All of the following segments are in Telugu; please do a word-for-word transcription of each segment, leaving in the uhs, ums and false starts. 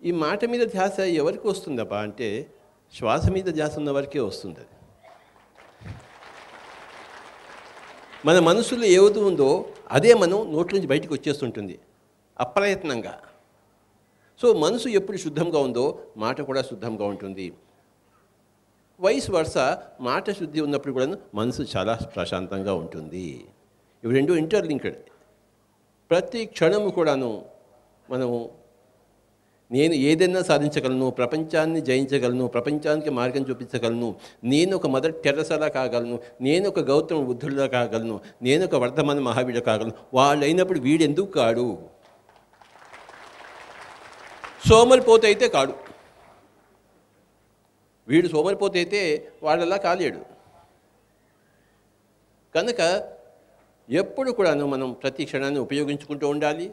ఈ మాట మీద ధ్యాస ఎవరికి వస్తుందబ్బా అంటే శ్వాస మీద ధ్యాస ఉన్న వరకే వస్తుంది అది. మన మనసులో ఏది ఉందో అదే మనం నోట్ల నుంచి బయటకు వచ్చేస్తుంటుంది అప్రయత్నంగా. సో మనసు ఎప్పుడు శుద్ధంగా ఉందో మాట కూడా శుద్ధంగా ఉంటుంది. వయసు వరుస మాట శుద్ధి ఉన్నప్పుడు కూడా మనసు చాలా ప్రశాంతంగా ఉంటుంది. ఇవి రెండు ఇంటర్లింక్డ్. ప్రతి క్షణము కూడాను మనము నేను ఏదైనా సాధించగలను, ప్రపంచాన్ని జయించగలను, ప్రపంచానికి మార్గం చూపించగలను, నేను ఒక మదర్ టెరెసాలా కాగలను, నేను ఒక గౌతమ బుద్ధుడిలా కాగలను, నేను ఒక వర్ధమాన మహావీరుడు కాగలను. వాళ్ళు అయినప్పుడు వీడెందుకు కాడు? సోమరిపోతే అయితే కాడు. వీడు సోమరిపోతే అయితే వాళ్ళలా కాలేడు. కనుక ఎప్పుడు కూడాను మనం ప్రతి క్షణాన్ని ఉపయోగించుకుంటూ ఉండాలి.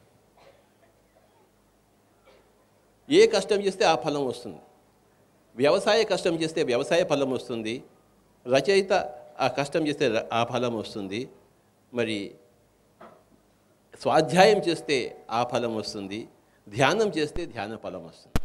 ఏ కష్టం చేస్తే ఆ ఫలం వస్తుంది. వ్యవసాయ కష్టం చేస్తే వ్యవసాయ ఫలం వస్తుంది. రచయిత ఆ కష్టం చేస్తే ఆ ఫలం వస్తుంది. మరి స్వాధ్యాయం చేస్తే ఆ ఫలం వస్తుంది. ధ్యానం చేస్తే ధ్యాన ఫలం వస్తుంది.